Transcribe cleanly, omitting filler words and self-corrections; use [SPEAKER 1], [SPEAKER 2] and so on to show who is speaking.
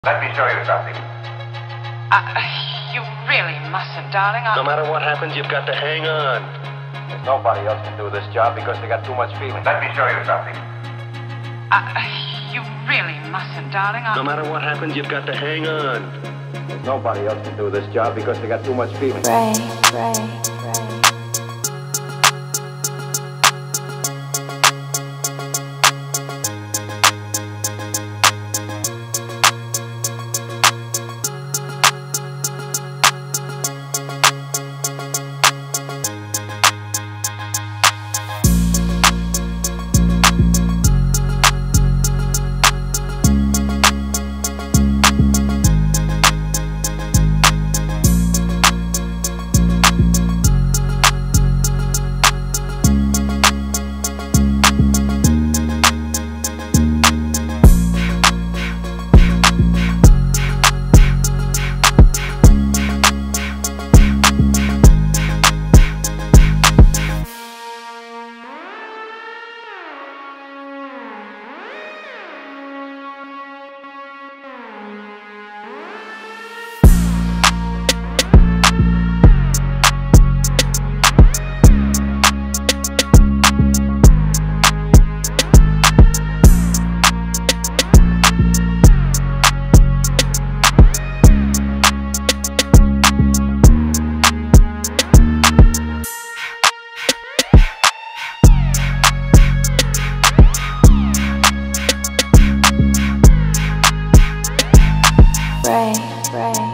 [SPEAKER 1] Let me show you something.
[SPEAKER 2] You really mustn't, darling.
[SPEAKER 3] No matter what happens, you've got to hang on.
[SPEAKER 1] There's nobody else can do this job because they got too much feeling. Let me show you something.
[SPEAKER 2] You really mustn't, darling.
[SPEAKER 3] No matter what happens, you've got to hang on.
[SPEAKER 1] There's nobody else can do this job because they got too much feeling.
[SPEAKER 4] Right. Right.